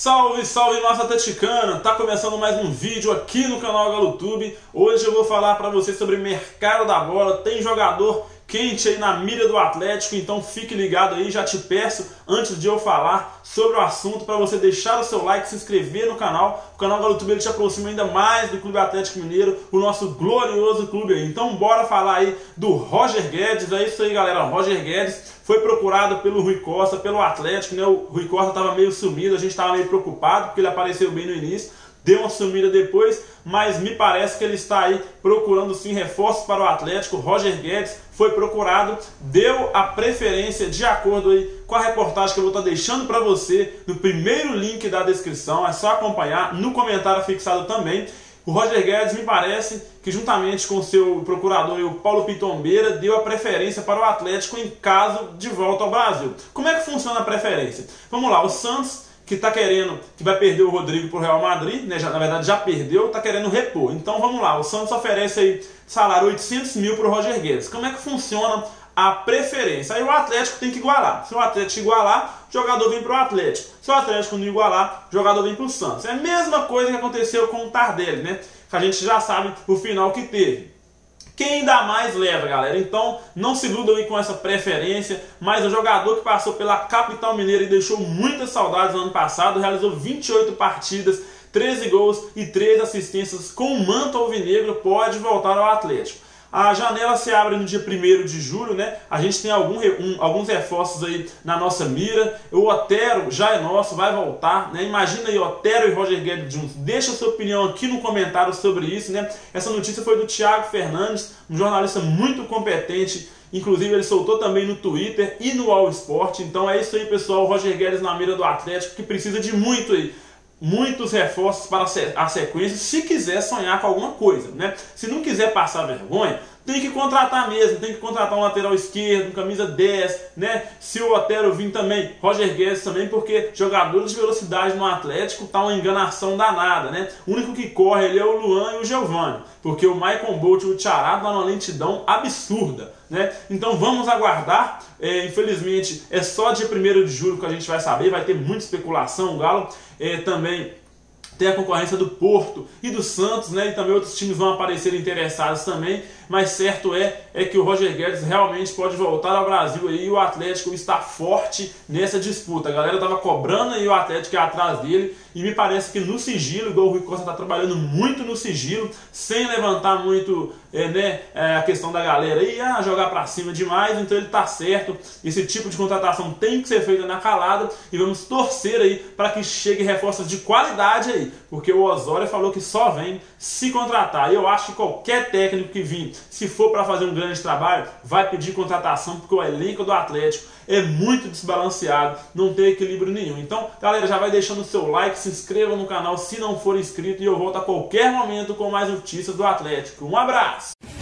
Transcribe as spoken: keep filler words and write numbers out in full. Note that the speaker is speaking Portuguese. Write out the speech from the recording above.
Salve, salve massa atleticana! Tá começando mais um vídeo aqui no canal GaloTube. Hoje eu vou falar para vocês sobre mercado da bola. Tem jogador quente aí na mira do Atlético, então fique ligado aí. Já te peço, antes de eu falar sobre o assunto, para você deixar o seu like, se inscrever no canal. O canal GaloTube ele te aproxima ainda mais do Clube Atlético Mineiro, o nosso glorioso clube aí. Então bora falar aí do Roger Guedes. É isso aí, galera. Roger Guedes foi procurado pelo Rui Costa, pelo Atlético, né? O Rui Costa estava meio sumido, a gente estava meio preocupado porque ele apareceu bem no início, deu uma sumida depois, mas me parece que ele está aí procurando sim reforços para o Atlético. Roger Guedes foi procurado, deu a preferência de acordo aí com a reportagem que eu vou estar deixando para você no primeiro link da descrição, é só acompanhar, no comentário fixado também. O Roger Guedes me parece que juntamente com o seu procurador, o Paulo Pitombeira, deu a preferência para o Atlético em caso de volta ao Brasil. Como é que funciona a preferência? Vamos lá, o Santos, que está querendo, que vai perder o Rodrigo para o Real Madrid, né, já, na verdade já perdeu, está querendo repor. Então vamos lá, o Santos oferece aí salário oitocentos mil para o Roger Guedes. Como é que funciona a preferência? Aí o Atlético tem que igualar. Se o Atlético igualar, o jogador vem para o Atlético. Se o Atlético não igualar, o jogador vem para o Santos. É a mesma coisa que aconteceu com o Tardelli, né? Que a gente já sabe o final que teve. Quem dá mais leva, galera. Então não se iludam aí com essa preferência. Mas o jogador que passou pela capital mineira e deixou muitas saudades no ano passado, realizou vinte e oito partidas, treze gols e três assistências com o manto alvinegro, pode voltar ao Atlético. A janela se abre no dia primeiro de julho, né? A gente tem algum, um, alguns reforços aí na nossa mira. O Otero já é nosso, vai voltar, né? Imagina aí Otero e Roger Guedes juntos. Deixa a sua opinião aqui no comentário sobre isso, né? Essa notícia foi do Thiago Fernandes, um jornalista muito competente. Inclusive ele soltou também no Twitter e no All Sport. Então é isso aí, pessoal. O Roger Guedes na mira do Atlético, que precisa de muito aí. Muitos reforços para a sequência, se quiser sonhar com alguma coisa, né? Se não quiser passar vergonha, tem que contratar mesmo, tem que contratar um lateral esquerdo, um camisa dez, né? Se o Otero vir também, Roger Guedes também, porque jogadores de velocidade no Atlético tá uma enganação danada, né? O único que corre ali é o Luan e o Giovani, porque o Michael Bolt e o Thiago dão uma lentidão absurda, né? Então vamos aguardar. É, infelizmente é só dia primeiro de julho que a gente vai saber, vai ter muita especulação. O Galo é, também tem a concorrência do Porto e do Santos, né? E também outros times vão aparecer interessados também. Mas certo é, é que o Roger Guedes realmente pode voltar ao Brasil aí, e o Atlético está forte nessa disputa. A galera estava cobrando e o Atlético é atrás dele. E me parece que no sigilo, igual o Rui Costa está trabalhando muito no sigilo, sem levantar muito é, né, é, a questão da galera aí, ah, jogar para cima demais. Então ele está certo. Esse tipo de contratação tem que ser feita na calada. E vamos torcer aí para que chegue reforços de qualidade aí. Porque o Osório falou que só vem se contratar. E eu acho que qualquer técnico que vir, se for para fazer um grande trabalho, vai pedir contratação, porque o elenco do Atlético é muito desbalanceado, não tem equilíbrio nenhum. Então, galera, já vai deixando o seu like, se inscreva no canal se não for inscrito, e eu volto a qualquer momento com mais notícias do Atlético. Um abraço!